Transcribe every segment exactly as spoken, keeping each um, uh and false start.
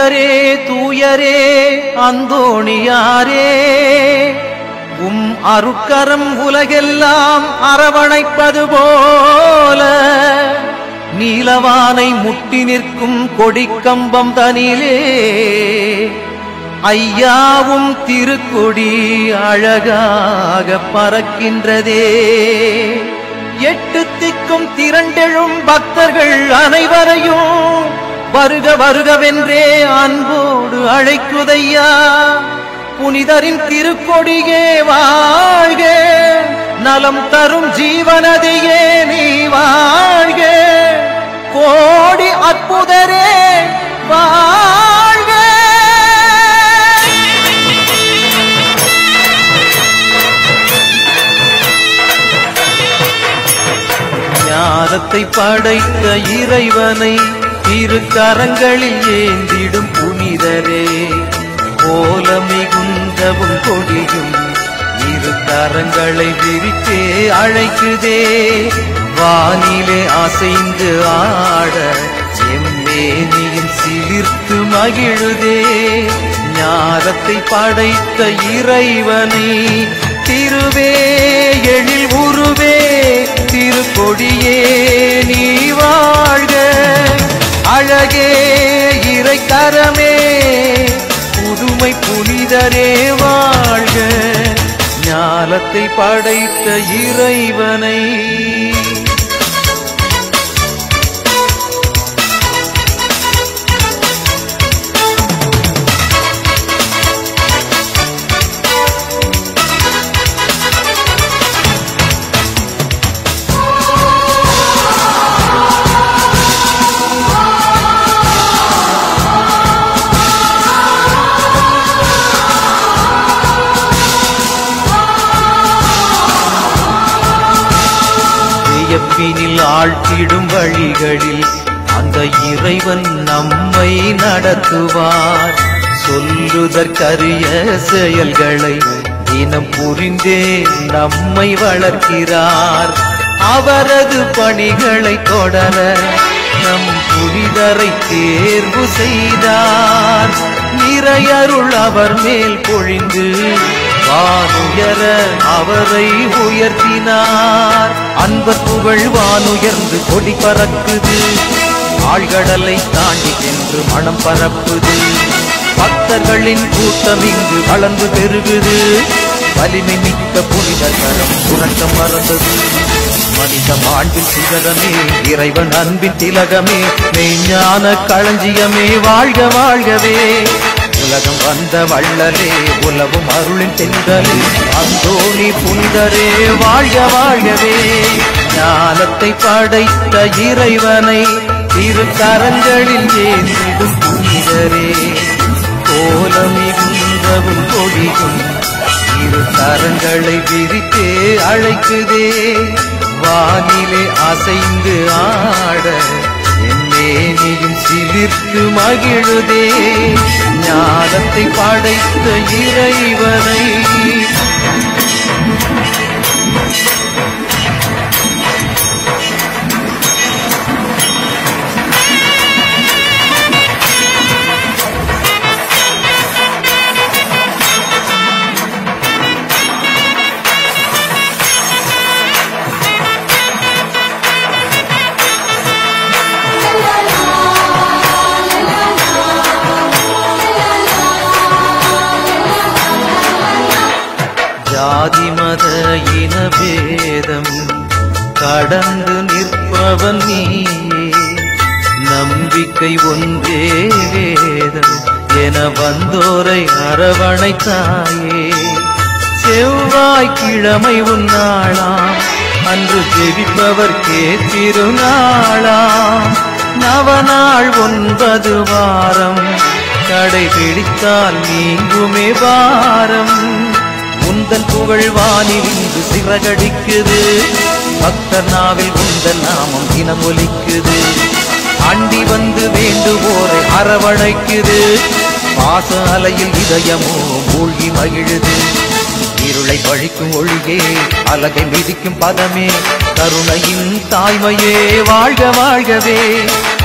புனிதரே தூயரே அந்தோணியாரே உம் அருட்கரம் உலகெல்லாம் அரவணைப்பது போல நீலவானை முட்டி நிற்கும் கொடிக்கம்பம் தனிலே ஐயாவும் திருக்கொடி அழகாக பறக்கின்றதே. எட்டு திக்கும் திரண்டெழும் பக்தர்கள் அனைவரையும் வருக வருகவென்றே அன்போடு அழைக்குதையா. புனிதரின் திருக்கொடியே வாழ்க, நலம் தரும் ஜீவனதையே நீ வாழ்க, கோடி அற்புதரே வாழ்க. ஞானத்தை படைத்த இறைவனை திருக்கரங்களில் ஏந்திடும் புனிதரே போல மிகுந்தவும் கொடியும் இரு கரங்களை விரித்தே அழைக்குதே. வானிலே அசைந்து ஆட எம்மேனியும் சிலிர்த்து மகிழுதே. ஞானத்தை படைத்த இறைவனை திருவே எழில் உருவே திருக்கொடியே நீ வாழ்க. அழகே இறைக்கரமே புதுமை புனிதரே வாழ்க. ஞானத்தை படைத்த இறைவனை பினில் ஆழ்த்திடும் வழிகளில் அந்த இறைவன் நம்மை நடத்துவார். சொல்லுதற்கரிய செயல்களை தினம் புரிந்தே நம்மை வளர்க்கிறார். அவரது பணிகளை தொடர நம் புனிதரை தேர்வு செய்தார். நிறையருள் அவர் மேல் பொழிந்து வானுயர அவரை உயர்த்தினார். அன்பர் புகழ் வானுயர்ந்து கொடி பறக்குது, ஆழ்கடலை தாண்டி சென்று மனம் பரப்புது. பக்தர்களின் கூட்டம் இங்கு வளர்ந்து பெருகுது. வலிமை மிக்க புனிதர் கரம் உறக்கம் மறந்தது. மனித மாண்பின் சிகரமே இறைவன் அன்பின் திலகமே மெய்ஞான களஞ்சியமே வாழ்க வாழ்கவே. உலகம் வந்த வள்ளலே உலவும் அருளின் தென்றலே அந்தோணி புனிதரே வாழ்க வாழ்கவே. ஞானத்தை படைத்த இறைவனை திருக்கரங்களில் ஏந்திடும் புனிதரே கோலமிகுந்தவும் கொடியும் இரு கரங்களை விரித்தே அழைக்குதே. வானிலே அசைந்து ஆட எம்மேனியும் சிலிர்த்து மகிழுதே. ஞானத்தை படைத்த இறைவனை ஜாதி மத இன பேதம் கடந்து நிற்பவன் நீயே. நம்பிக்கை ஒன்றே வேதம் என வந்தோரை அரவணைத்தாயே. செவ்வாய்க்கிழமை உன்னாளாம் அன்று ஜெபிப்பவர்க்கே திருநாளாம். நவநாள் ஒன்பது வாரம் கடைபிடித்தால் நீங்குமே வாரம். உந்தன் புகழ் வானில் இன்று சிறகடிக்குது. பக்தர் நாவில் உந்தன் நாமம் தினம் ஒலிக்குது. அண்டி வந்து வேண்டுவோரை அரவணைக்குது. பாச அலையில் இதயமோ மூழ்கி மகிழுது. இருளை பழிக்கும் ஒளியே அலகை மிதிக்கும் பதமே கருணையின் தாய்மையே வாழ்க வாழ்கவே.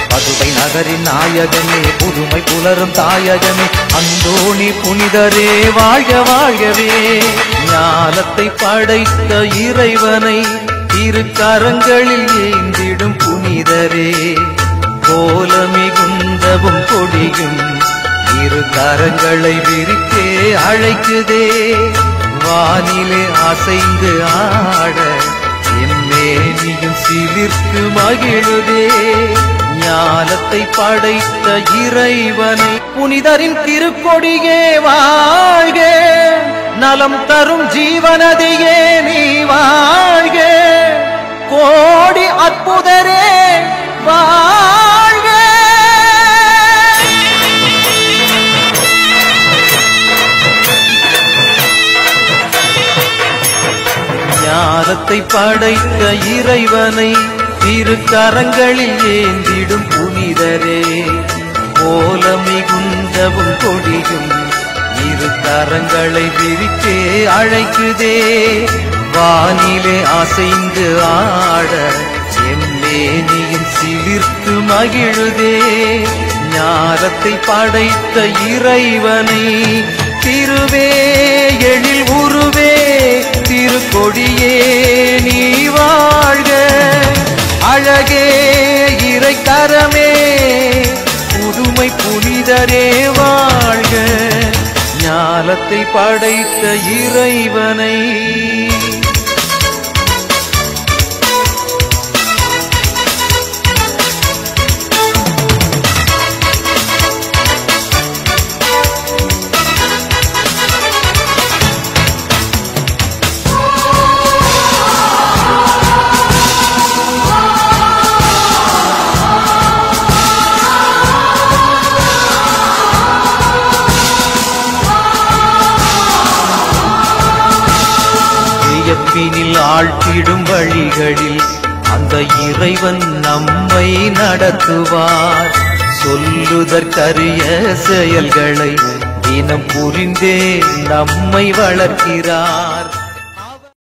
பதுவை நகரின் நாயகனே புதுமை புலரும் தாயகனே அந்தோணி புனிதரே வாழ்க வாழ்கவே. ஞானத்தை படைத்த இறைவனை திருக்கரங்களில் ஏந்திடும் புனிதரே கோல மிகுந்தவும் கொடியும் இரு கரங்களை விரித்தே அழைக்குதே. வானிலே அசைந்து ஆட எம்மேனியும் சிலிர்த்து மகிழுதே. ஞானத்தை படைத்த இறைவனை புனிதரின் திருக்கொடியே வாழ்க. நலம் தரும் ஜீவனதையே நீ வாழ்க. கோடி அற்புதரே வாழ்க. ஞானத்தை படைத்த இறைவனை திருக்கரங்களில் ஏந்திடும் புனிதரே கோல மிகுந்தவும் கொடியும் இரு கரங்களை விரித்தே அழைக்குதே. வானிலே அசைந்து ஆட எம்மேனியும் சிலிர்த்து மகிழுதே. ஞானத்தை படைத்த இறைவனை திருவே எழில் உருவே திருக்கொடியே நீ வாழ்க. அழகே இறைக்கரமே புதுமை புனிதரே வாழ்க. ஞானத்தை படைத்த இறைவனை பினில் ஆழ்த்திடும் வழிகளில் அந்த இறைவன் நம்மை நடத்துவார். சொல்லுதற்கரிய செயல்களை தினம் புரிந்தே நம்மை வளர்க்கிறார்.